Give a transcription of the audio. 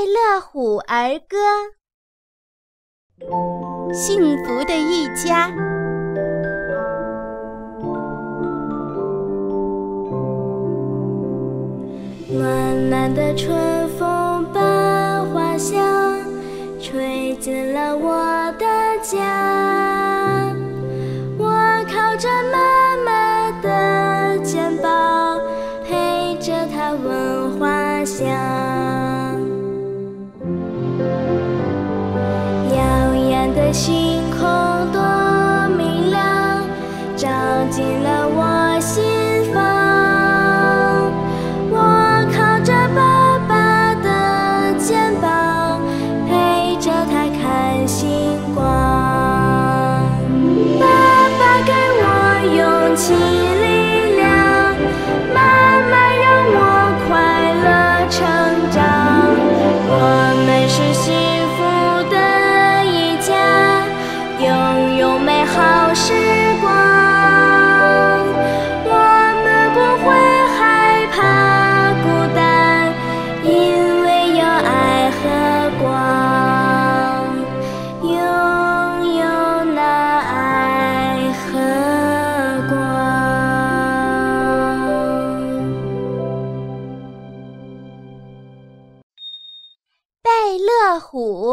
乐虎儿歌》。幸福的一家。 暖暖的春风伴花香，吹进了我的家。我靠着妈妈的肩膀，陪着她闻花香。耀眼的星空多明亮，照进了我心房。我靠着爸爸的肩膀，陪着他看星光。爸爸给我勇气力量，妈妈让我快乐成长。我们是幸福的一家，拥有美好时光。我们不会害怕孤单，因为有爱和光，拥有那爱和光。 贝乐虎